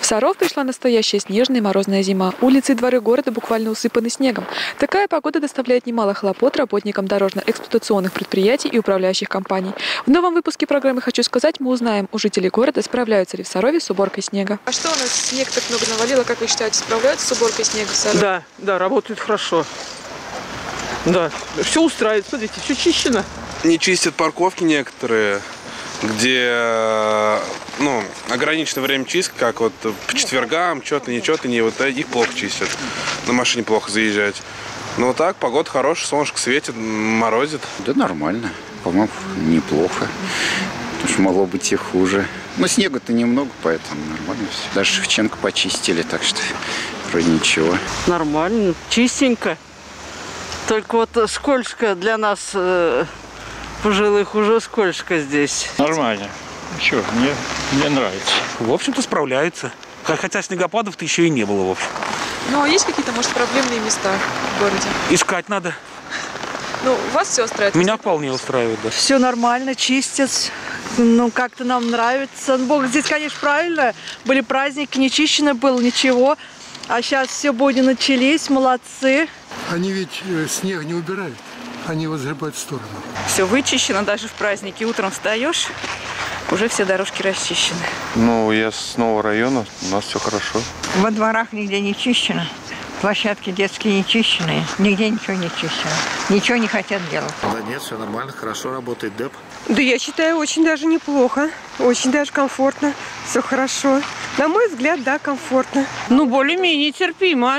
В Саров пришла настоящая снежная и морозная зима. Улицы и дворы города буквально усыпаны снегом. Такая погода доставляет немало хлопот работникам дорожно-эксплуатационных предприятий и управляющих компаний. В новом выпуске программы «Хочу сказать» мы узнаем у жителей города, справляются ли в Сарове с уборкой снега. А что у нас снег так много навалило? Как вы считаете, справляются с уборкой снега в Сарове? Да, работает хорошо. Да, все устраивает. Смотрите, все чищено. Не чистят парковки некоторые, где ограниченное время чистки, как вот по четвергам, что-то, вот их плохо чистят. На машине плохо заезжать. Но так, погода хорошая, солнышко светит, морозит. Да нормально, по-моему, неплохо. Потому что могло быть и хуже. Но снега-то немного, поэтому нормально все. Даже Шевченко почистили, так что вроде ничего. Нормально, чистенько. Только вот скользко для нас, пожилых, уже скользко здесь. Нормально. Ничего, мне нравится. В общем-то, справляются. Хотя снегопадов-то еще и не было, в общем. Ну, а есть какие-то, может, проблемные места в городе? Искать надо. Ну, вас все устраивает? Меня вполне устраивает, да. Все нормально, чистят. Ну, как-то нам нравится. Бог, здесь, конечно, правильно. Были праздники, не чищено было ничего. А сейчас все боди начались, молодцы. Они ведь снег не убирают, они его сгребают в сторону. Все вычищено, даже в праздники. Утром встаешь, уже все дорожки расчищены. Ну, я с нового района, у нас все хорошо. Во дворах нигде не чищено. Площадки детские не чищенные, нигде ничего не чищено. Ничего не хотят делать. Да нет, все нормально, хорошо работает ДЭП. Да я считаю, очень даже неплохо, очень даже комфортно, все хорошо. На мой взгляд, да, комфортно. Ну, более-менее терпимо.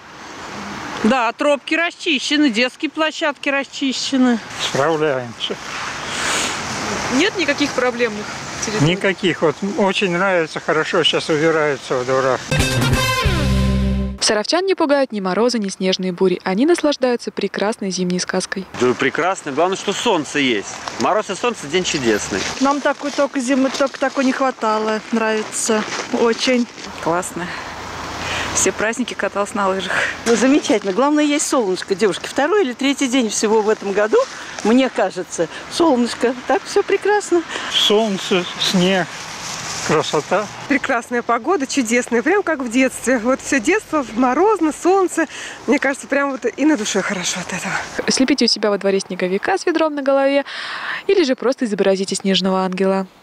Да, тропки расчищены, детские площадки расчищены. Справляемся. Нет никаких проблемных территорий? Никаких. Вот очень нравится, хорошо сейчас убираются во дворах. Саровчан не пугают ни морозы, ни снежные бури. Они наслаждаются прекрасной зимней сказкой. Да, прекрасно. Главное, что солнце есть. Мороз и солнце – день чудесный. Нам только зимы только такой не хватало. Нравится очень. Классно. Все праздники каталась на лыжах. Ну, замечательно. Главное, есть солнышко, девушки. Второй или третий день всего в этом году, мне кажется. Солнышко. Так, все прекрасно. Солнце, снег. Красота. Прекрасная погода, чудесная, прям как в детстве. Вот все детство, морозно, солнце. Мне кажется, прям вот и на душе хорошо от этого. Слепите у себя во дворе снеговика с ведром на голове или же просто изобразите снежного ангела.